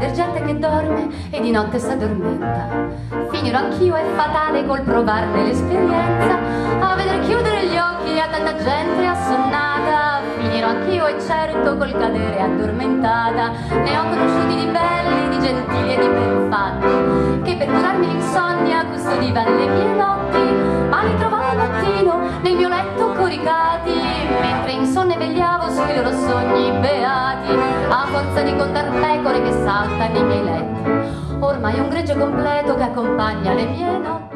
veder gente che dorme e di notte s'addormenta. Finirò anch'io, è fatale col provarne l'esperienza, a veder chiudere gli occhi a tanta gente assonnata. Finirò anch'io, è certo, col cadere addormentata. Ne ho conosciuti di belli, di gentili e di ben fatti, che per curarmi l'insonnia custodivano le mie notti, ma li trovavo al mattino nel mio letto coricati, mentre insonne vegliavo sui loro sogni beati, a forza di contar pecore che saltano i miei letti. Ormai è un gregge completo che accompagna le mie notti.